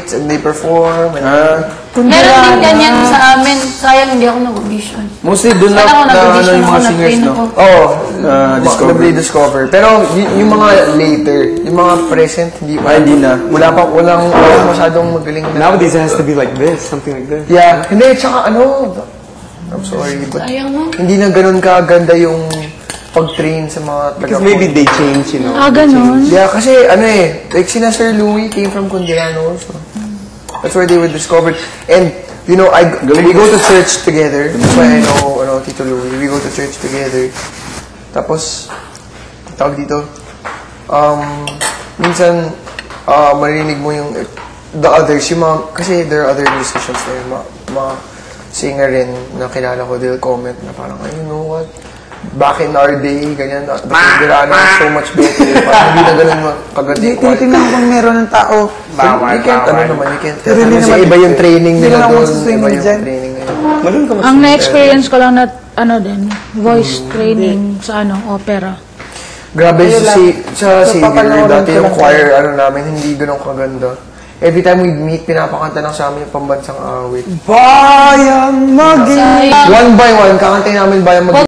participate and they perform. Meron din ganyan sa amin. Sayang hindi ako nag-audition. Mostly doon na yung mga singers, no? Oo, discover. Pero yung mga later, yung mga present, hindi na. Walang masyadong magaling na. Nowadays it has to be like this, something like this. Yeah, hindi, tsaka I'm sorry, but hindi na ganun kaganda yung pag-train sa mga Because maybe they change, you know. Ganun? Yeah, kasi like sina Sir Louie came from Cundiano, so that's where they were discovered. And, you know, we go to church together. That's why I know, Tito Louie. We go to church together. Tapos, tawag dito, minsan, marinig mo yung the others, kasi there are other musicians there, mga singer rin na kilala ko, they'll comment na parang, you know what, back in our day, ganyan, the Cundiano was so much better. Parang hindi na ganun kaganda. Tinitingnan ko kung meron ng tao. You can't. Kasi iba yung training nila doon. Iba yung training nila. Ang na-experience ko lang na, voice training sa opera. Grabe, sa Savior, dati yung choir, namin, hindi ganun kaganda. Every time we meet, pinapakanta lang sa amin yung pambansang awit. Bayang maging... One by one, kakantayin namin bayang maging...